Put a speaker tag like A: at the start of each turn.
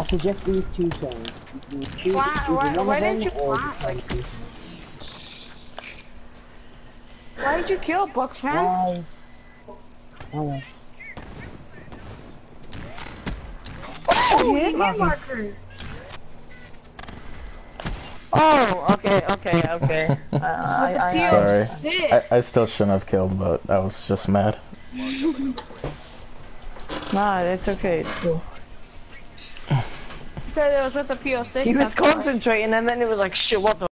A: suggest these two songs. You can choose
B: Why didn't you plant? Why did you kill Bucks, man?
A: Why? Oh,
B: Oh, hit markers.
C: Oh, okay.
D: Sorry. I still shouldn't have killed, but I was just mad.
C: Nah, it's okay. It's cool.
B: Because it was with the PO6.
C: He was concentrating, and then it was like, shit, what the